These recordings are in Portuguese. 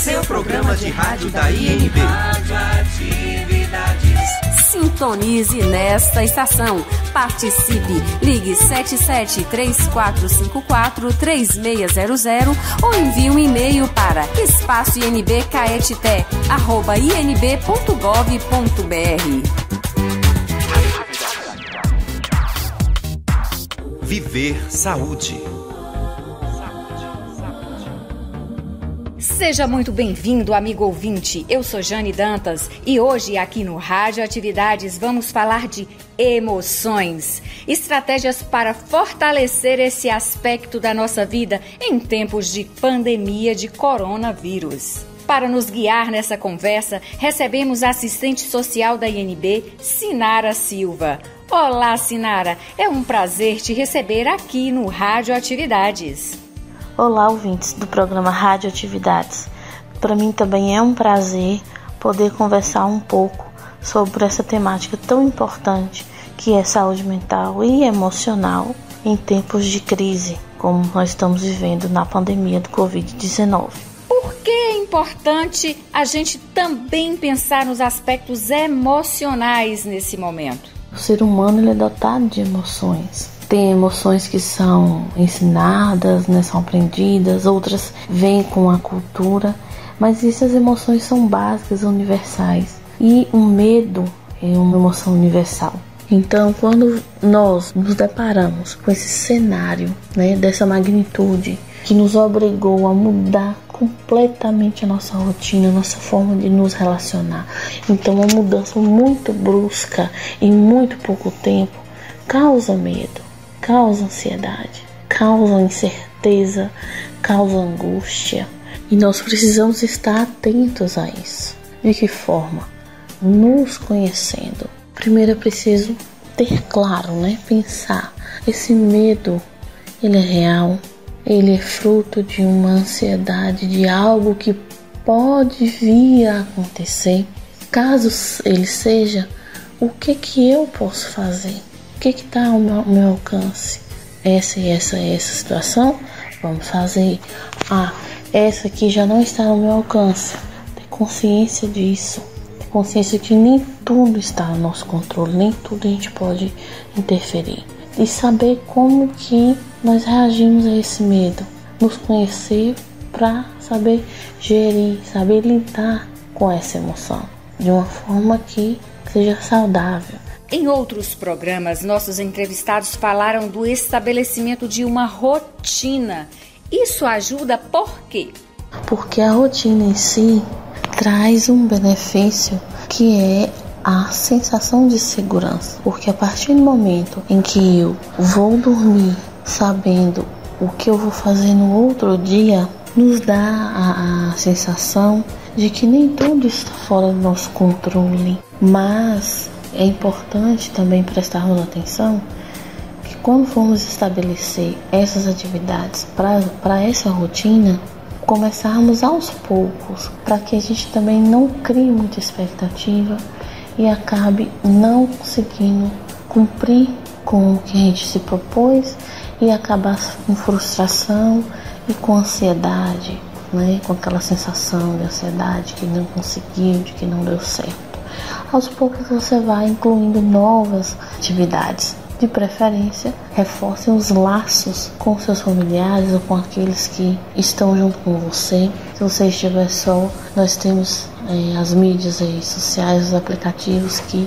seu programa de rádio da INB. Sintonize nesta estação. Participe. Ligue 7734543600 ou envie um e-mail para espaçoinbcaetete@inb.gov.br. Viver Saúde. Seja muito bem-vindo, amigo ouvinte. Eu sou Jane Dantas e hoje aqui no Rádio Atividades vamos falar de emoções, estratégias para fortalecer esse aspecto da nossa vida em tempos de pandemia de coronavírus. Para nos guiar nessa conversa, recebemos a assistente social da INB, Sinara Silva. Olá, Sinara, é um prazer te receber aqui no Rádio Atividades. Olá, ouvintes do programa Rádio Atividades. Para mim também é um prazer poder conversar um pouco sobre essa temática tão importante que é saúde mental e emocional em tempos de crise, como nós estamos vivendo na pandemia do Covid-19. Por que é importante a gente também pensar nos aspectos emocionais nesse momento? O ser humano ele é dotado de emoções. Tem emoções que são ensinadas, né, são aprendidas, outras vêm com a cultura, mas essas emoções são básicas, universais. E o medo é uma emoção universal. Então, quando nós nos deparamos com esse cenário, né, dessa magnitude, que nos obrigou a mudar completamente a nossa rotina, a nossa forma de nos relacionar, então uma mudança muito brusca em muito pouco tempo, causa medo. Causa ansiedade, causa incerteza, causa angústia. E nós precisamos estar atentos a isso. De que forma? Nos conhecendo. Primeiro é preciso ter claro, né? Pensar. Esse medo, ele é real. Ele é fruto de uma ansiedade, de algo que pode vir a acontecer. Caso ele seja, o que eu posso fazer? O que está ao meu alcance? Essa e essa situação? Vamos fazer. Essa aqui já não está no meu alcance. Ter consciência disso. Ter consciência que nem tudo está no nosso controle. Nem tudo a gente pode interferir. E saber como que nós reagimos a esse medo. Nos conhecer para saber gerir, saber lidar com essa emoção. De uma forma que seja saudável. Em outros programas, nossos entrevistados falaram do estabelecimento de uma rotina. Isso ajuda por quê? Porque a rotina em si traz um benefício que é a sensação de segurança. Porque a partir do momento em que eu vou dormir sabendo o que eu vou fazer no outro dia, nos dá a sensação de que nem tudo está fora do nosso controle. Mas é importante também prestarmos atenção que quando formos estabelecer essas atividades para essa rotina, começarmos aos poucos, para que a gente também não crie muita expectativa e acabe não conseguindo cumprir com o que a gente se propôs e acabar com frustração e com ansiedade, né? Com aquela sensação de ansiedade que não conseguiu, de que não deu certo. Aos poucos você vai incluindo novas atividades. De preferência, reforcem os laços com seus familiares ou com aqueles que estão junto com você. Se você estiver só, nós temos as mídias aí sociais, os aplicativos que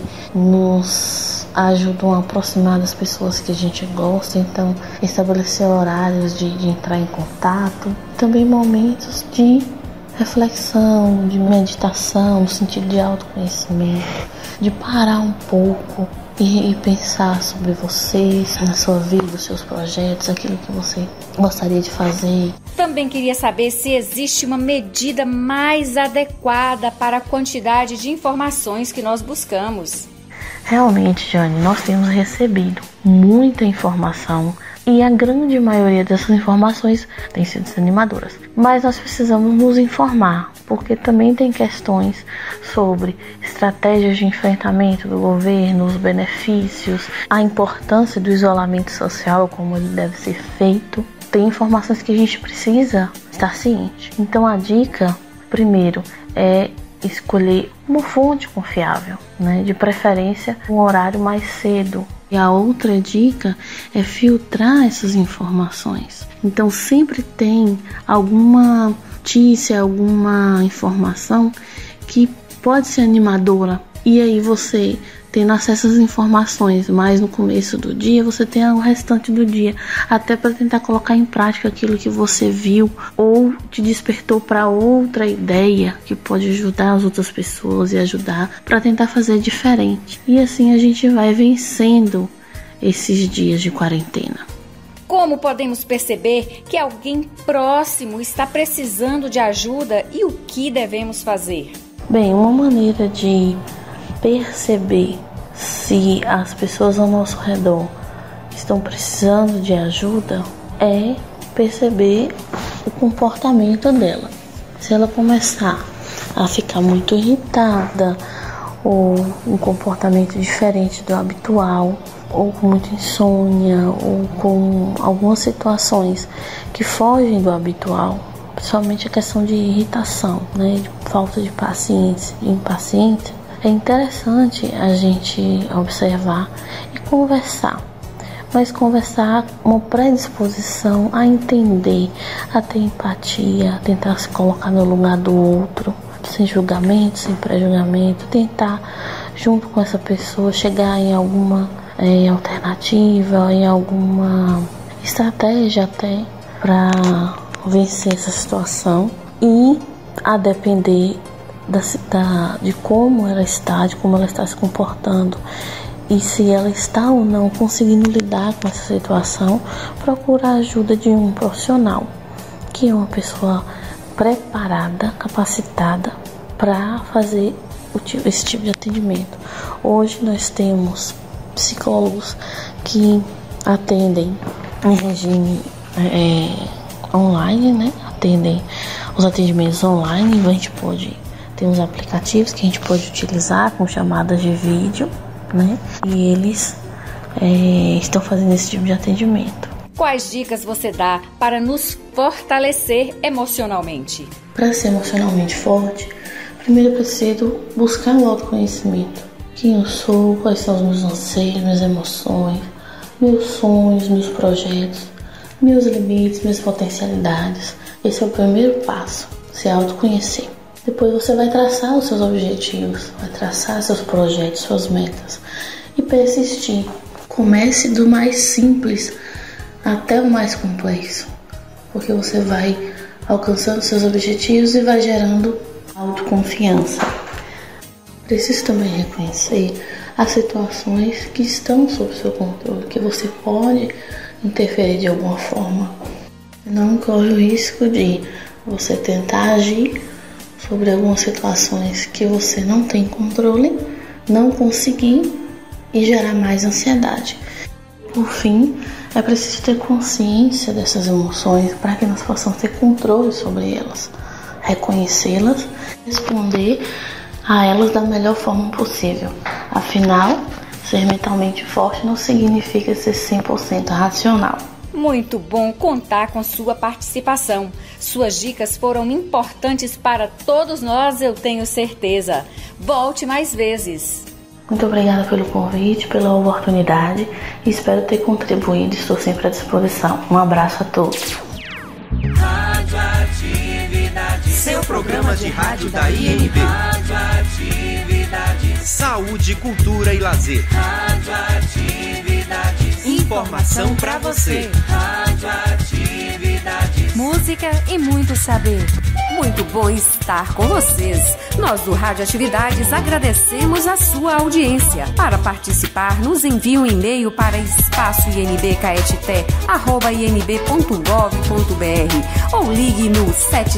nos ajudam a aproximar das pessoas que a gente gosta. Então, estabelecer horários de entrar em contato. Também momentos de reflexão, de meditação, no sentido de autoconhecimento, de parar um pouco e pensar sobre vocês, na sua vida, os seus projetos, aquilo que você gostaria de fazer. Também queria saber se existe uma medida mais adequada para a quantidade de informações que nós buscamos. Realmente, Jane, nós temos recebido muita informação e a grande maioria dessas informações tem sido desanimadoras. Mas nós precisamos nos informar, porque também tem questões sobre estratégias de enfrentamento do governo, os benefícios, a importância do isolamento social, como ele deve ser feito. Tem informações que a gente precisa estar ciente. Então a dica primeiro é escolher uma fonte confiável, né? De preferência um horário mais cedo. E a outra dica é filtrar essas informações. Então sempre tem alguma notícia, alguma informação que pode ser animadora. E aí você, tendo acesso às informações mais no começo do dia, você tem o restante do dia, até para tentar colocar em prática aquilo que você viu ou te despertou para outra ideia que pode ajudar as outras pessoas e ajudar para tentar fazer diferente. E assim a gente vai vencendo esses dias de quarentena. Como podemos perceber que alguém próximo está precisando de ajuda e o que devemos fazer? Bem, uma maneira de perceber se as pessoas ao nosso redor estão precisando de ajuda é perceber o comportamento dela. Se ela começar a ficar muito irritada ou um comportamento diferente do habitual, ou com muita insônia, ou com algumas situações que fogem do habitual, principalmente a questão de irritação, né, de falta de paciência, de impaciência, é interessante a gente observar e conversar, mas conversar com uma predisposição a entender, a ter empatia, a tentar se colocar no lugar do outro, sem julgamento, sem pré-julgamento, tentar junto com essa pessoa chegar em alguma alternativa, em alguma estratégia até para vencer essa situação, e a depender de como ela está, de como ela está se comportando e se ela está ou não conseguindo lidar com essa situação, procurar a ajuda de um profissional, que é uma pessoa preparada, capacitada para fazer esse tipo de atendimento. Hoje nós temos psicólogos que atendem em regime online, né? Atendem os atendimentos online. A gente pode ter uns aplicativos que a gente pode utilizar com chamadas de vídeo, né? E eles estão fazendo esse tipo de atendimento. Quais dicas você dá para nos fortalecer emocionalmente? Para ser emocionalmente forte, primeiro eu preciso buscar o autoconhecimento. Quem eu sou, quais são os meus anseios, minhas emoções, meus sonhos, meus projetos, meus limites, minhas potencialidades. Esse é o primeiro passo, se autoconhecer. Depois você vai traçar os seus objetivos, vai traçar seus projetos, suas metas e persistir. Comece do mais simples até o mais complexo, porque você vai alcançando seus objetivos e vai gerando autoconfiança. Preciso também reconhecer as situações que estão sob seu controle, que você pode interferir de alguma forma. Não corre o risco de você tentar agir sobre algumas situações que você não tem controle, não conseguir e gerar mais ansiedade. Por fim, é preciso ter consciência dessas emoções para que nós possamos ter controle sobre elas, reconhecê-las, responder a elas da melhor forma possível. Afinal, ser mentalmente forte não significa ser 100% racional. Muito bom contar com sua participação. Suas dicas foram importantes para todos nós, eu tenho certeza. Volte mais vezes. Muito obrigada pelo convite, pela oportunidade. Espero ter contribuído e estou sempre à disposição. Um abraço a todos. Radioatividade, seu programa de rádio da INB. Radioatividade, saúde, cultura e lazer. Radioatividade, informação pra você. Radioatividade, música e muito saber. Muito bom estar com vocês. Nós do Radioatividades agradecemos a sua audiência. Para participar, nos envie um e-mail para espaçoinb.caeté@inb.gov.br ou ligue no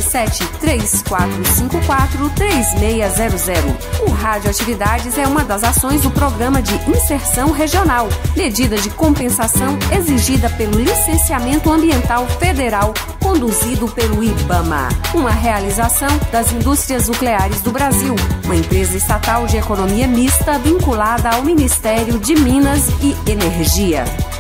7734543600. O Radioatividades é uma das ações do Programa de Inserção Regional, medida de compensação exigida pelo Licenciamento Ambiental Federal, conduzido pelo IBAMA. Uma realização das Indústrias Nucleares do Brasil, uma empresa estatal de economia mista vinculada ao Ministério de Minas e Energia.